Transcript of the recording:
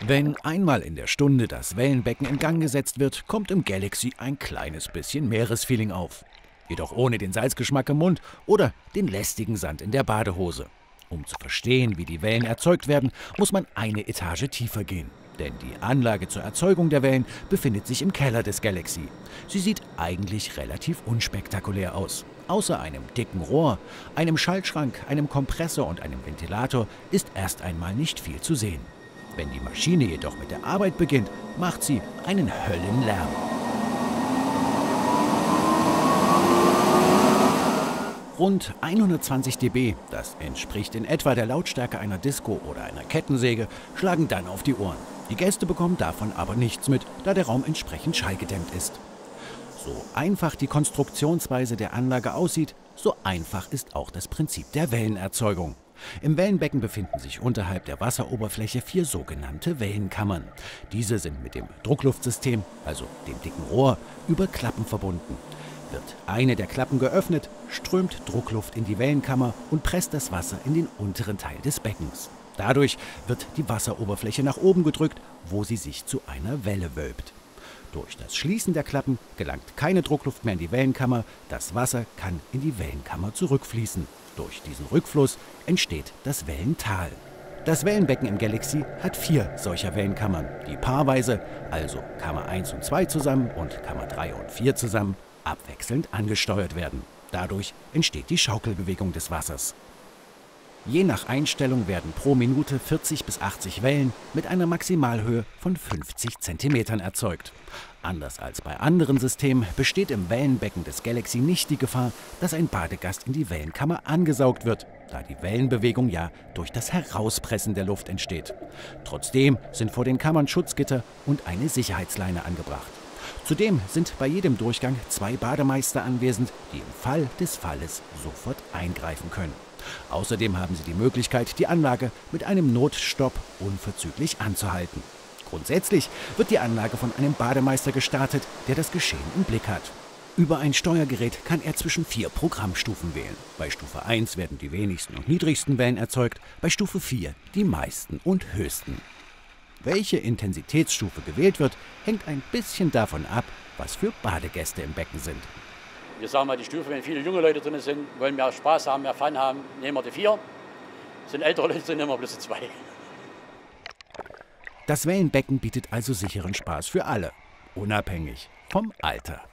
Wenn einmal in der Stunde das Wellenbecken in Gang gesetzt wird, kommt im Galaxy ein kleines bisschen Meeresfeeling auf. Jedoch ohne den Salzgeschmack im Mund oder den lästigen Sand in der Badehose. Um zu verstehen, wie die Wellen erzeugt werden, muss man eine Etage tiefer gehen. Denn die Anlage zur Erzeugung der Wellen befindet sich im Keller des Galaxy. Sie sieht eigentlich relativ unspektakulär aus. Außer einem dicken Rohr, einem Schaltschrank, einem Kompressor und einem Ventilator ist erst einmal nicht viel zu sehen. Wenn die Maschine jedoch mit der Arbeit beginnt, macht sie einen Höllenlärm. Rund 120 dB, das entspricht in etwa der Lautstärke einer Disco oder einer Kettensäge, schlagen dann auf die Ohren. Die Gäste bekommen davon aber nichts mit, da der Raum entsprechend schallgedämmt ist. So einfach die Konstruktionsweise der Anlage aussieht, so einfach ist auch das Prinzip der Wellenerzeugung. Im Wellenbecken befinden sich unterhalb der Wasseroberfläche 4 sogenannte Wellenkammern. Diese sind mit dem Druckluftsystem, also dem dicken Rohr, über Klappen verbunden. Wird eine der Klappen geöffnet, strömt Druckluft in die Wellenkammer und presst das Wasser in den unteren Teil des Beckens. Dadurch wird die Wasseroberfläche nach oben gedrückt, wo sie sich zu einer Welle wölbt. Durch das Schließen der Klappen gelangt keine Druckluft mehr in die Wellenkammer, das Wasser kann in die Wellenkammer zurückfließen. Durch diesen Rückfluss entsteht das Wellental. Das Wellenbecken im Galaxy hat 4 solcher Wellenkammern, die paarweise, also Kammer 1 und 2 zusammen und Kammer 3 und 4 zusammen, abwechselnd angesteuert werden. Dadurch entsteht die Schaukelbewegung des Wassers. Je nach Einstellung werden pro Minute 40 bis 80 Wellen mit einer Maximalhöhe von 50 cm erzeugt. Anders als bei anderen Systemen besteht im Wellenbecken des Galaxy nicht die Gefahr, dass ein Badegast in die Wellenkammer angesaugt wird, da die Wellenbewegung ja durch das Herauspressen der Luft entsteht. Trotzdem sind vor den Kammern Schutzgitter und eine Sicherheitsleine angebracht. Zudem sind bei jedem Durchgang 2 Bademeister anwesend, die im Fall des Falles sofort eingreifen können. Außerdem haben sie die Möglichkeit, die Anlage mit einem Notstopp unverzüglich anzuhalten. Grundsätzlich wird die Anlage von einem Bademeister gestartet, der das Geschehen im Blick hat. Über ein Steuergerät kann er zwischen 4 Programmstufen wählen. Bei Stufe 1 werden die wenigsten und niedrigsten Wellen erzeugt, bei Stufe 4 die meisten und höchsten. Welche Intensitätsstufe gewählt wird, hängt ein bisschen davon ab, was für Badegäste im Becken sind. Wir sagen mal die Stufe, wenn viele junge Leute drin sind, wollen mehr Spaß haben, mehr Fun haben, nehmen wir die 4. Sind ältere Leute drin, nehmen wir bloß die 2. Das Wellenbecken bietet also sicheren Spaß für alle, unabhängig vom Alter.